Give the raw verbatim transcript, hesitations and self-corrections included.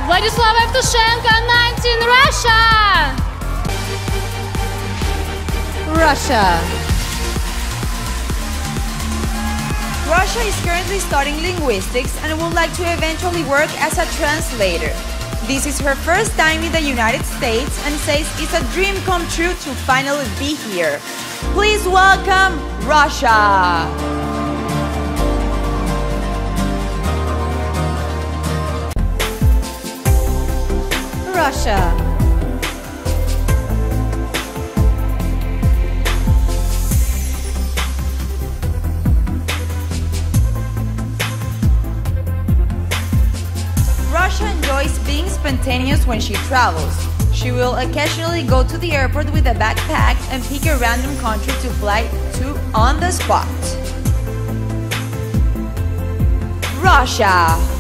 Vladislava Evtushenko, nineteen, Russia! Russia. Russia is currently studying linguistics and would like to eventually work as a translator. This is her first time in the United States and says it's a dream come true to finally be here. Please welcome Russia! Russia. Russia enjoys being spontaneous when she travels. She will occasionally go to the airport with a backpack and pick a random country to fly to on the spot. Russia.